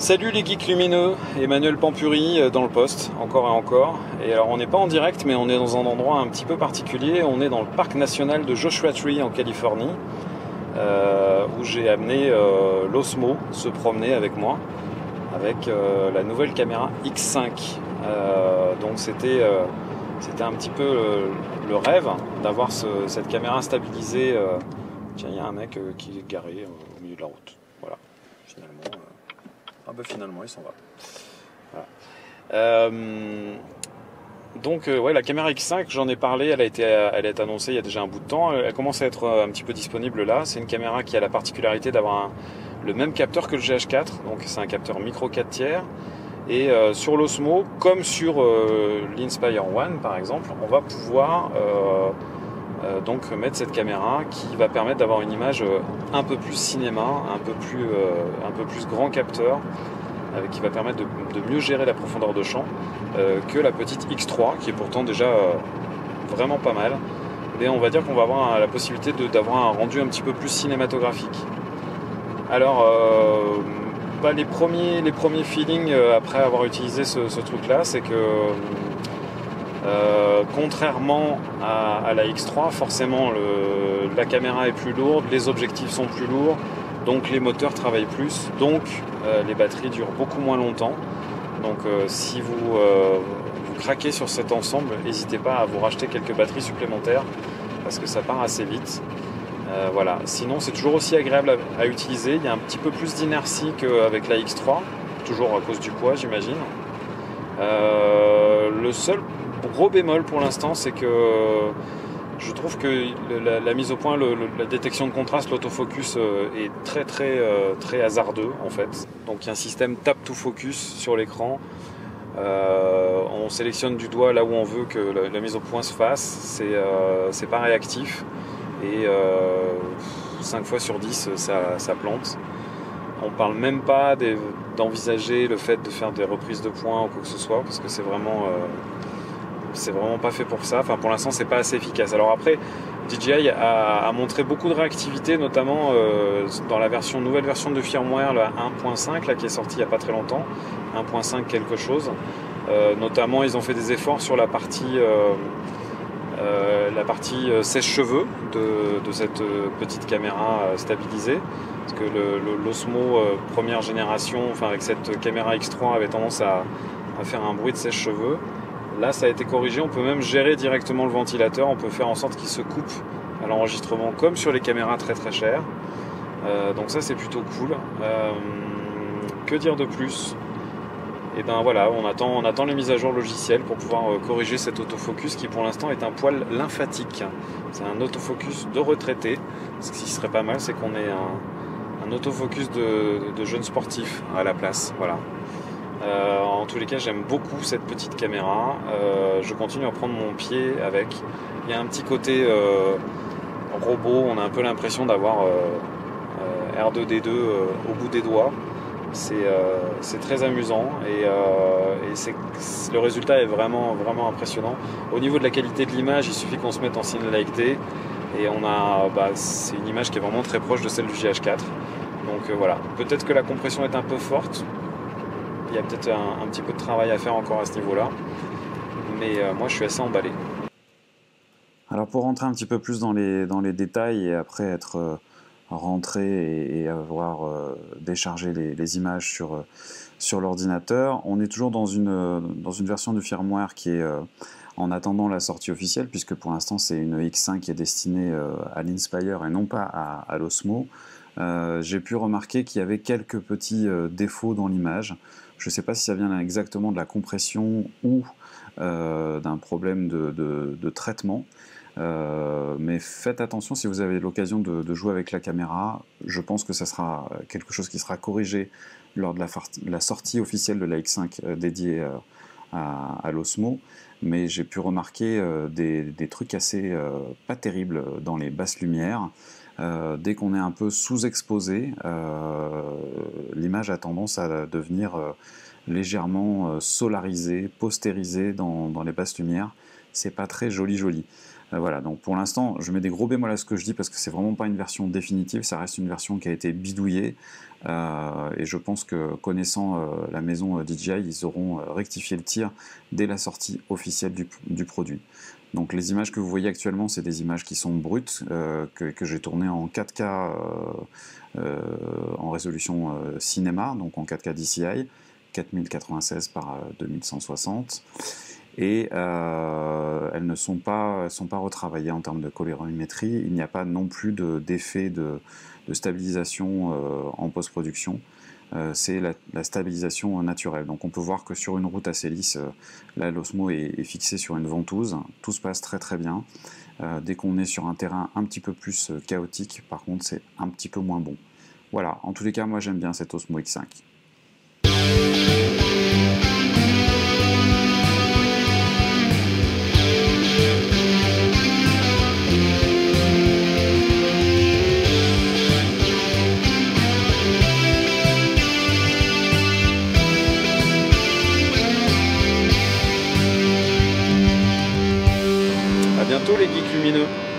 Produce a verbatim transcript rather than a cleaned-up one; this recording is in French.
Salut les geeks lumineux, Emmanuel Pampuri dans le poste, encore et encore. Et alors on n'est pas en direct, mais on est dans un endroit un petit peu particulier. On est dans le parc national de Joshua Tree en Californie, euh, où j'ai amené euh, l'Osmo se promener avec moi, avec euh, la nouvelle caméra X cinq. Euh, donc c'était euh, c'était un petit peu euh, le rêve d'avoir ce, cette caméra stabilisée. Euh... Tiens, il y a un mec euh, qui est garé euh, au milieu de la route. Voilà, finalement. Euh... Ah bah finalement il s'en va. Voilà. Euh, donc euh, ouais, la caméra X cinq, j'en ai parlé, elle a été, elle est annoncée il y a déjà un bout de temps. Elle commence à être un petit peu disponible là. C'est une caméra qui a la particularité d'avoir un, le même capteur que le G H quatre. Donc c'est un capteur micro quatre tiers. Et euh, sur l'Osmo, comme sur euh, l'Inspire One par exemple, on va pouvoir euh, euh, donc mettre cette caméra qui va permettre d'avoir une image euh, un peu plus cinéma, un peu plus, euh, un peu plus grand capteur, euh, qui va permettre de, de mieux gérer la profondeur de champ euh, que la petite X trois, qui est pourtant déjà euh, vraiment pas mal. Mais on va dire qu'on va avoir la possibilité de, d'avoir un rendu un petit peu plus cinématographique. Alors, euh, bah, les, premiers, les premiers feelings euh, après avoir utilisé ce, ce truc-là, c'est que Euh, contrairement à, à la X trois, forcément le, la caméra est plus lourde, les objectifs sont plus lourds, donc les moteurs travaillent plus, donc euh, les batteries durent beaucoup moins longtemps. Donc euh, si vous, euh, vous craquez sur cet ensemble, n'hésitez pas à vous racheter quelques batteries supplémentaires parce que ça part assez vite. Euh, voilà. Sinon c'est toujours aussi agréable à, à utiliser, il y a un petit peu plus d'inertie qu'avec la X trois, toujours à cause du poids j'imagine. Euh, le seul gros bémol pour l'instant, c'est que je trouve que la, la mise au point, le, le, la détection de contraste, l'autofocus euh, est très très euh, très hasardeux en fait. Donc il y a un système tap to focus sur l'écran. Euh, on sélectionne du doigt là où on veut que la, la mise au point se fasse. C'est euh, c'est pas réactif et euh, cinq fois sur dix ça, ça plante. On parle même pas des, d'envisager le fait de faire des reprises de points ou quoi que ce soit parce que c'est vraiment euh, c'est vraiment pas fait pour ça. Enfin, pour l'instant, c'est pas assez efficace. Alors après, D J I a, a montré beaucoup de réactivité, notamment euh, dans la version, nouvelle version de firmware, la un point cinq, là, qui est sortie il y a pas très longtemps, un point cinq quelque chose. Euh, notamment, ils ont fait des efforts sur la partie, euh, euh, la partie sèche-cheveux de, de cette petite caméra stabilisée. Parce que le, le, l'Osmo euh, première génération, enfin avec cette caméra X trois, avait tendance à, à faire un bruit de sèche-cheveux. Là, ça a été corrigé, on peut même gérer directement le ventilateur, on peut faire en sorte qu'il se coupe à l'enregistrement comme sur les caméras très très chères. Euh, donc ça, c'est plutôt cool. Euh, que dire de plus? Et ben voilà, on attend, on attend les mises à jour logicielles pour pouvoir euh, corriger cet autofocus qui pour l'instant est un poil lymphatique. C'est un autofocus de retraité. Ce qui serait pas mal, c'est qu'on ait un, un autofocus de, de jeunes sportifs à la place. Voilà. Euh, en tous les cas, j'aime beaucoup cette petite caméra. Euh, je continue à prendre mon pied avec. Il y a un petit côté euh, robot. On a un peu l'impression d'avoir euh, euh, R deux D deux euh, au bout des doigts. C'est, euh, c'est très amusant et, euh, et c'est, le résultat est vraiment, vraiment impressionnant. Au niveau de la qualité de l'image, il suffit qu'on se mette en Cine Like D et on a, bah, c'est une image qui est vraiment très proche de celle du G H quatre. Donc euh, voilà. Peut-être que la compression est un peu forte. Il y a peut-être un, un petit peu de travail à faire encore à ce niveau-là, mais euh, moi je suis assez emballé. Alors pour rentrer un petit peu plus dans les, dans les détails et après être euh, rentré et, et avoir euh, déchargé les, les images sur, euh, sur l'ordinateur, on est toujours dans une, euh, dans une version du firmware qui est euh, en attendant la sortie officielle, puisque pour l'instant c'est une X cinq qui est destinée euh, à l'Inspire et non pas à, à l'Osmo. Euh, j'ai pu remarquer qu'il y avait quelques petits euh, défauts dans l'image. Je ne sais pas si ça vient exactement de la compression ou euh, d'un problème de, de, de traitement. Euh, mais faites attention si vous avez l'occasion de, de jouer avec la caméra. Je pense que ça sera quelque chose qui sera corrigé lors de la, de la sortie officielle de la X cinq euh, dédiée euh, à, à l'Osmo. Mais j'ai pu remarquer euh, des, des trucs assez euh, pas terribles dans les basses lumières. Euh, dès qu'on est un peu sous-exposé, euh, l'image a tendance à devenir euh, légèrement euh, solarisée, postérisée dans, dans les basses lumières. C'est pas très joli joli. Euh, voilà, donc pour l'instant, je mets des gros bémols à ce que je dis parce que c'est vraiment pas une version définitive, ça reste une version qui a été bidouillée. Euh, et je pense que connaissant euh, la maison euh, D J I, ils auront euh, rectifié le tir dès la sortie officielle du, du produit. Donc les images que vous voyez actuellement, c'est des images qui sont brutes, euh, que, que j'ai tournées en quatre K euh, euh, en résolution euh, cinéma, donc en quatre K D C I, quatre mille quatre-vingt-seize par deux mille cent soixante. Et euh, elles ne sont pas, sont pas retravaillées en termes de colorimétrie. Il n'y a pas non plus d'effet de, de, de stabilisation euh, en post-production. Euh, c'est la, la stabilisation naturelle. Donc on peut voir que sur une route assez lisse, euh, là l'Osmo est, est fixé sur une ventouse. Tout se passe très très bien. Euh, dès qu'on est sur un terrain un petit peu plus chaotique, par contre, c'est un petit peu moins bon. Voilà, en tous les cas, moi j'aime bien cet Osmo X cinq. À bientôt les geeks lumineux.